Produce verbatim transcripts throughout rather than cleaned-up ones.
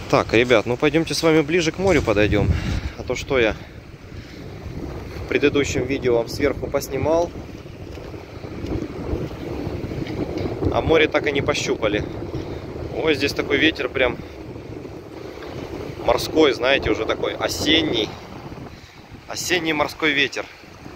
Так, ребят, ну пойдемте с вами ближе к морю подойдем. А то что я в предыдущем видео вам сверху поснимал, а море так и не пощупали. Ой, здесь такой ветер прям морской, знаете, уже такой осенний. Осенний морской ветер.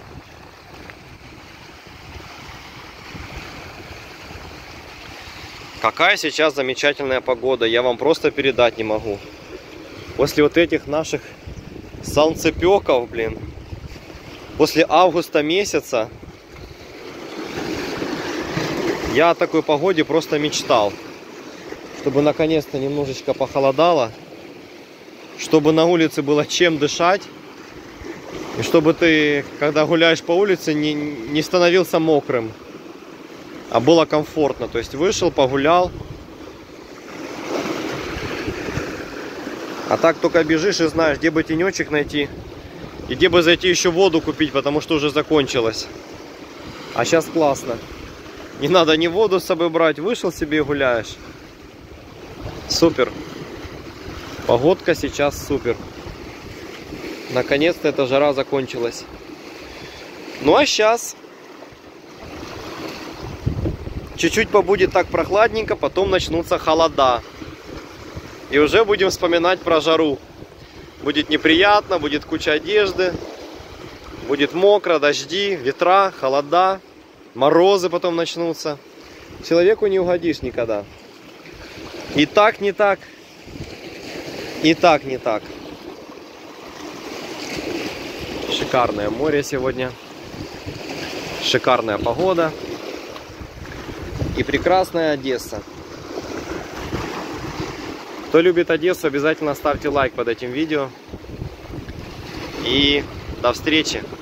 Какая сейчас замечательная погода, я вам просто передать не могу. После вот этих наших солнцепеков, блин, после августа месяца, я о такой погоде просто мечтал. Чтобы наконец-то немножечко похолодало, чтобы на улице было чем дышать, и чтобы ты, когда гуляешь по улице, не, не становился мокрым, а было комфортно. То есть вышел, погулял. А так только бежишь и знаешь, где бы тенечек найти. И где бы зайти еще воду купить, потому что уже закончилось. А сейчас классно. Не надо ни воду с собой брать. Вышел себе и гуляешь. Супер. Погодка сейчас супер. Наконец-то эта жара закончилась. Ну а сейчас чуть-чуть побудет так прохладненько, потом начнутся холода. И уже будем вспоминать про жару. Будет неприятно, будет куча одежды, будет мокро, дожди, ветра, холода, морозы потом начнутся. Человеку не угодишь никогда. И так не так, и так не так. Шикарное море сегодня, шикарная погода и прекрасная Одесса. Кто любит Одессу, обязательно ставьте лайк под этим видео. И до встречи!